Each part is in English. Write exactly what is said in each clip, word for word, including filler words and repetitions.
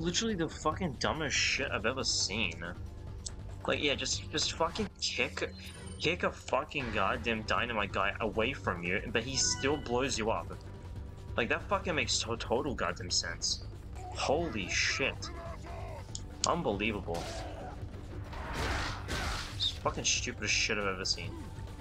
literally the fucking dumbest shit I've ever seen. Like, yeah, just just fucking kick, kick a fucking goddamn dynamite guy away from you, but he still blows you up. Like, that fucking makes to total goddamn sense. Holy shit. Unbelievable. It's fucking stupidest shit I've ever seen.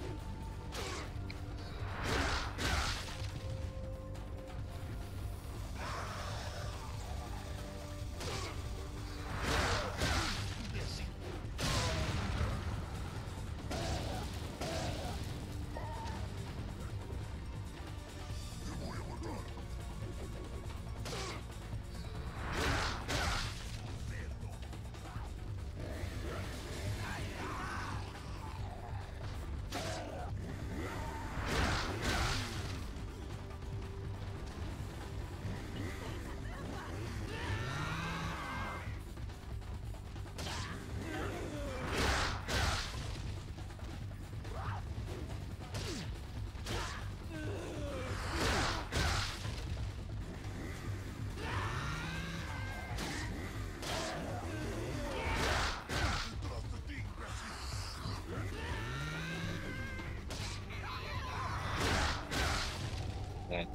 Yeah.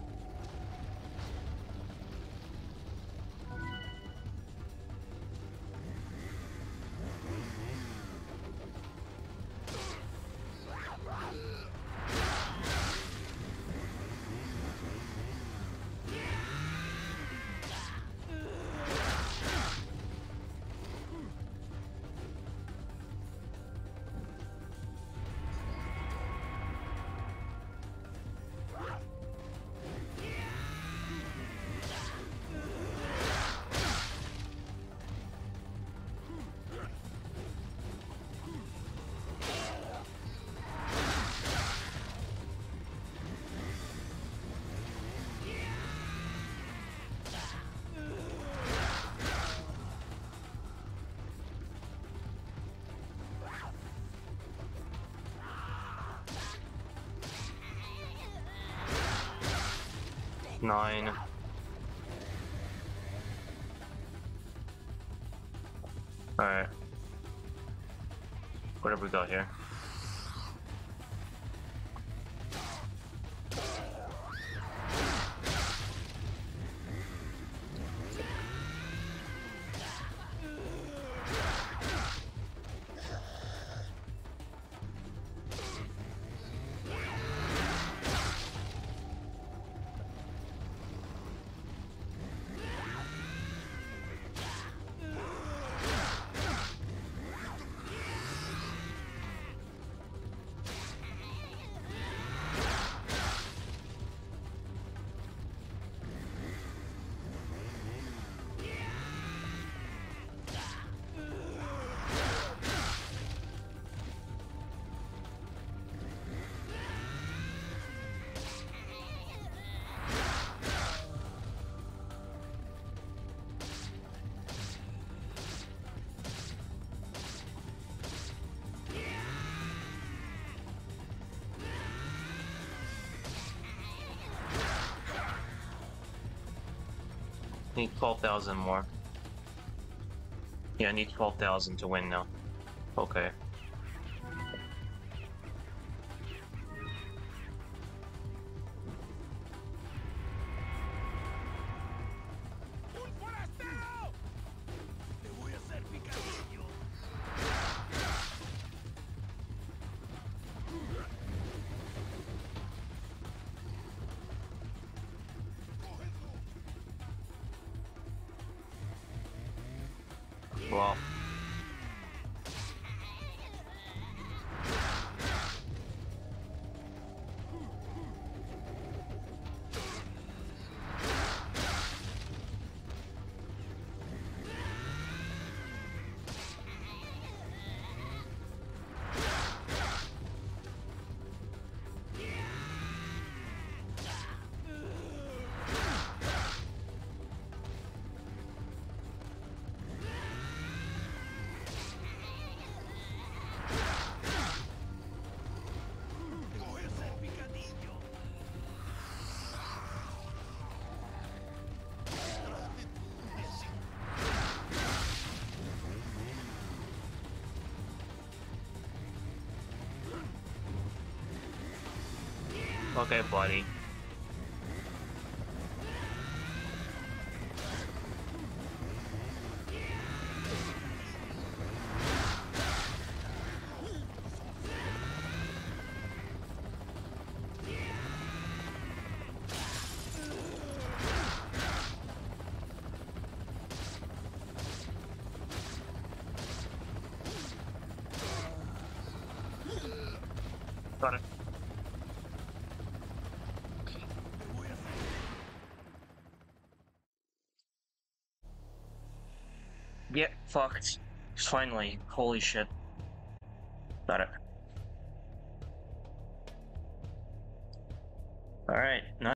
Nine. Alright. What have we got here? Need twelve thousand more. Yeah, I need twelve thousand to win now. Okay. Well. Okay, buddy. Got it. Get fucked. Finally. Holy shit. Got it. Alright, nice.